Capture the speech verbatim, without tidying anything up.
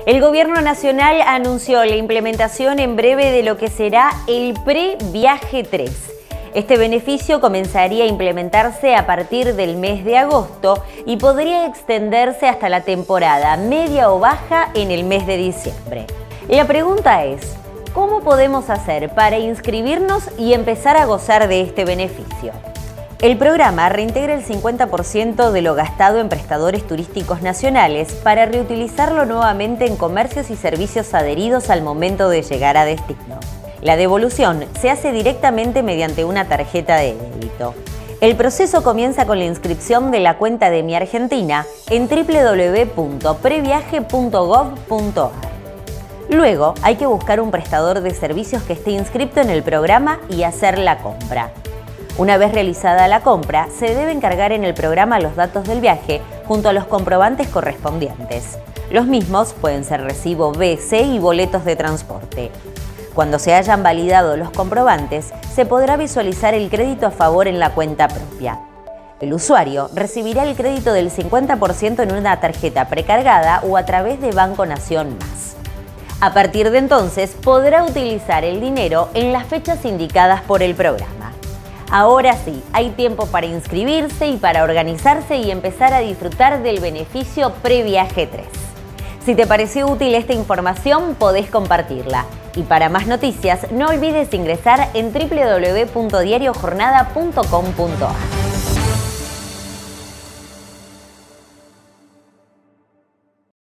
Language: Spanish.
El Gobierno Nacional anunció la implementación en breve de lo que será el Pre-Viaje tres. Este beneficio comenzaría a implementarse a partir del mes de agosto y podría extenderse hasta la temporada media o baja en el mes de diciembre. La pregunta es, ¿cómo podemos hacer para inscribirnos y empezar a gozar de este beneficio? El programa reintegra el cincuenta por ciento de lo gastado en prestadores turísticos nacionales para reutilizarlo nuevamente en comercios y servicios adheridos al momento de llegar a destino. La devolución se hace directamente mediante una tarjeta de débito. El proceso comienza con la inscripción de la cuenta de Mi Argentina en w w w punto previaje punto gov punto ar. Luego hay que buscar un prestador de servicios que esté inscripto en el programa y hacer la compra. Una vez realizada la compra, se deben cargar en el programa los datos del viaje junto a los comprobantes correspondientes. Los mismos pueden ser recibo B C y boletos de transporte. Cuando se hayan validado los comprobantes, se podrá visualizar el crédito a favor en la cuenta propia. El usuario recibirá el crédito del cincuenta por ciento en una tarjeta precargada o a través de Banco Nación Más. A partir de entonces, podrá utilizar el dinero en las fechas indicadas por el programa. Ahora sí, hay tiempo para inscribirse y para organizarse y empezar a disfrutar del beneficio Pre-Viaje tres. Si te pareció útil esta información, podés compartirla. Y para más noticias, no olvides ingresar en w w w punto diario jornada punto com punto ar.